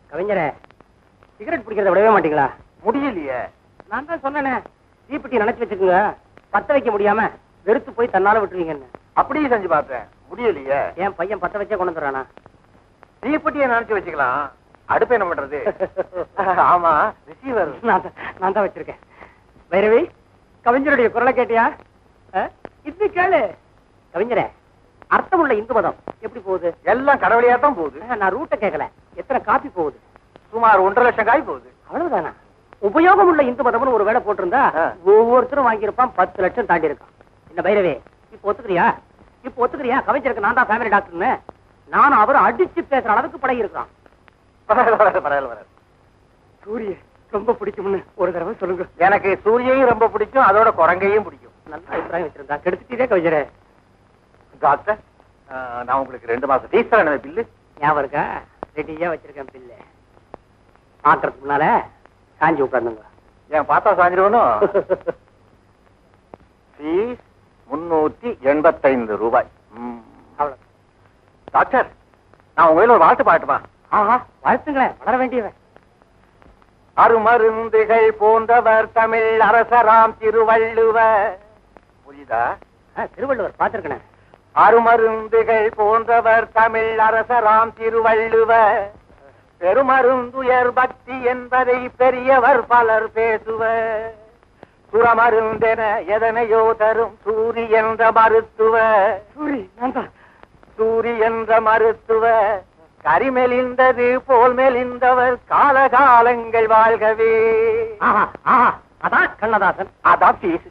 கவிஞரே, cigarette பிடிக்கிறத விடவே மாட்டீங்களா? முடியலையே. நான் தான் சொன்னேனே, தீப்பெட்டி நினைச்சு வச்சுக்கோங்க, பத்த வைக்க முடியாம வெறுத்து போய் தன்னால விட்டுருவீங்கன்னு. அப்படியே செஞ்சு பார்த்தேன், முடியலையே. என் பையன் பத்த வச்சே கொண்டு வந்துடுறானா? தீப்பெட்டியை நினைச்சு வச்சுக்கலாம், அடுப்பு என்ன பண்றது? ஆமா, ரிசீவர் நான் தான் வச்சிருக்கேன். வைரவி, கவிஞருடைய குரலை கேட்டியா? இது கேளு. கவிஞரே, அர்த்தமுள்ள இந்து மதம் எப்படி போகுது? எல்லாம் கடவுளையா தான் போகுது. நான் ரூட்டை கேட்கல, எத்தனை காப்பி போகுது? சுமார் 1.5 லட்சம் காய் போகுது. அவ்வளவுதானா? உபயோகம் உள்ள இந்து மதம்னு ஒரு வேலை போட்டிருந்தா ஒவ்வொருத்தரும் வாங்கியிருப்பான் 10 லட்சம் தாண்டி இருக்கான். என்ன பைரவே, இப்ப ஒத்துக்கிறியா? இப்ப ஒத்துக்கிறியா? கவிஞருக்கு நான் தான் ஃபேமிலி டாக்டர்னு. நானும் அவரும் அடிச்சு பேசுற அளவுக்கு பழகி இருக்கான். பரவாயில்ல. சூரிய ரொம்ப பிடிக்கும்னு ஒரு தடவை சொல்லுங்க. எனக்கு சூரியையும் ரொம்ப பிடிக்கும், அதோட குரங்கையும் பிடிக்கும். நல்ல அபிப்பிராயம் வச்சிருந்தா கெடுத்துட்டே கவிஞரே. டாக்டர், நான் உங்களுக்கு 2 மாசம் ஃபீஸ் தரேன். பில்லு ஞாபகம் இருக்கா? ரெடியா வச்சிருக்கேன் பில்லு. பாக்குறதுக்கு முன்னால சாஞ்சி உட்கார்ந்துங்க. ஏன் பார்த்தா சாஞ்சிருவனும்? ஃபீஸ் 385 ரூபாய். அவ்வளவு. டாக்டர், நான் உங்க ஒரு வாழ்த்து பாட்டுமா? ஆஹா, வாழ்த்துங்களேன், வளர வேண்டியவன். அருமருந்துகள் போன்றவர் தமிழ் அரசராம் திருவள்ளுவர். புரியுதா? திருவள்ளுவர் பார்த்திருக்கேன். அருமருந்துகள் போன்றவர் தமிழ் அரசராம் திருவள்ளுவர். பெருமருந்துயர் பக்தி என்பதை பெரியவர் பலர் பேசுவர். சுரமருந்தென எதனையோ தரும் சூரி என்ற மருத்துவர். சூரி என்ற மருத்துவர் கரிமெலிந்தது போல் மெலிந்தவர் காலகாலங்கள் வாழ்கவே. அதான் கண்ணதாசன். அதான் பீஸ்.